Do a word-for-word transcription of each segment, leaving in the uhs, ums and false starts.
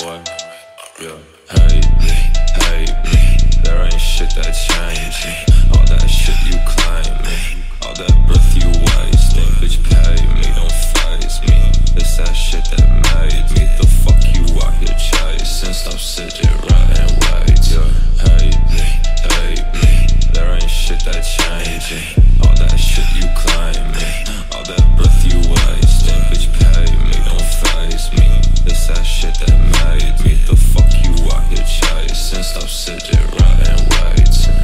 boy. Yeah. Hey, hey, there ain't shit that changed me. All that shit you claim me, all that breath you wasting, bitch pay me, don't face me. It's that shit that made me. The fuck you out here chasing? Stop sitting right and wait. Yeah. Hey, hey, there ain't shit that changed me. All that shit you claim me, all that breath you wasting, bitch pay me, don't face me. It's that shit that made me. The fuck you out here chasing? Stop sitting right and waiting.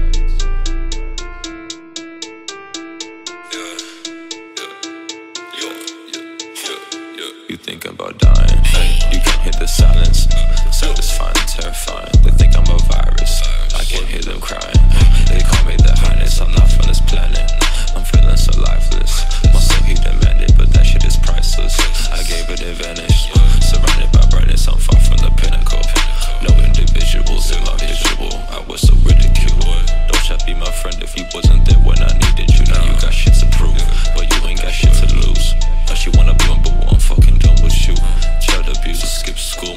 Yeah, yeah, yeah, yeah, yeah. You thinking about dying? You can hear the silence, satisfying, terrifying. They think I'm a virus, I can hear them crying. They call me the highness, I'm not from this planet. I'm feeling so lifeless. Must say he demanded, but that shit is priceless. I gave it advantage, surrounded by brightness, I'm far from the pinnacle. No individuals in my visual, I was so ridiculed. Don't try to be my friend if you wasn't there when I needed you. Now you got shit to prove, but you ain't got shit to lose. Now she wanna be on boo, I'm fucking done with you. Child abuse, skip school,